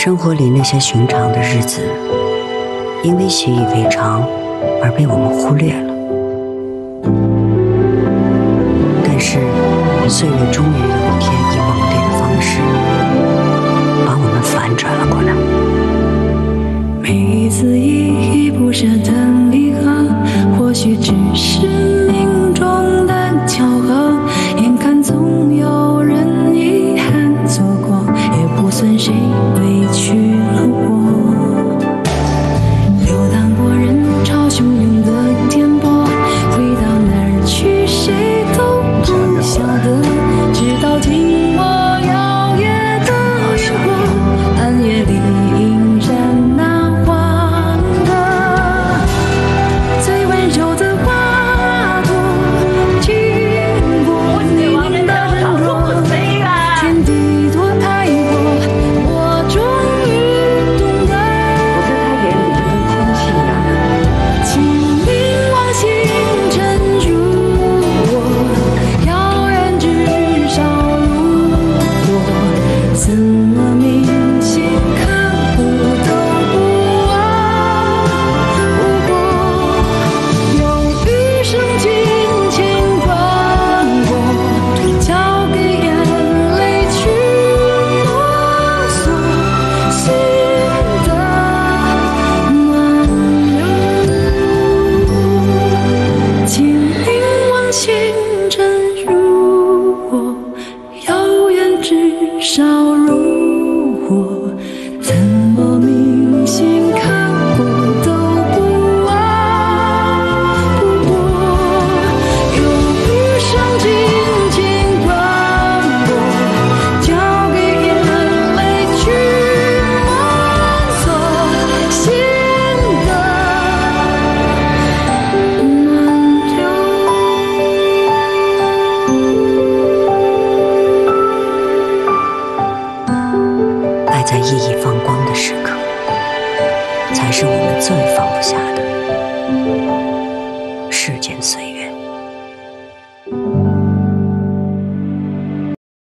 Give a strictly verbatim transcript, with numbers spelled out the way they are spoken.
生活里那些寻常的日子，因为习以为常而被我们忽略了。但是，岁月终于有一天以猛烈的方式，把我们反转了过来。 每一次依依不舍的离合，或许只是命中的巧合。眼看总有人遗憾错过，也不算谁委屈了我。流淌过人潮汹涌的颠簸，回到哪儿去谁都不晓得。直到寂寞摇曳的烟火，暗夜里映染那花朵，最温柔的花朵，经过你的人若，天地多爱我，我终于懂得。 我在他眼里就跟空气一样。 请凝望星辰如我，遥远至少如我，怎么铭心刻骨都不忘。不过有余生尽情穿过，交给眼泪去摸索，心的暖流。请凝望星辰如我，遥远至少如我，怎么铭心刻骨都不忘。不过有余生尽情穿过，交给眼泪去摸索，心的暖流。 爱在熠熠放光的时刻，才是我们最放不下的。世间随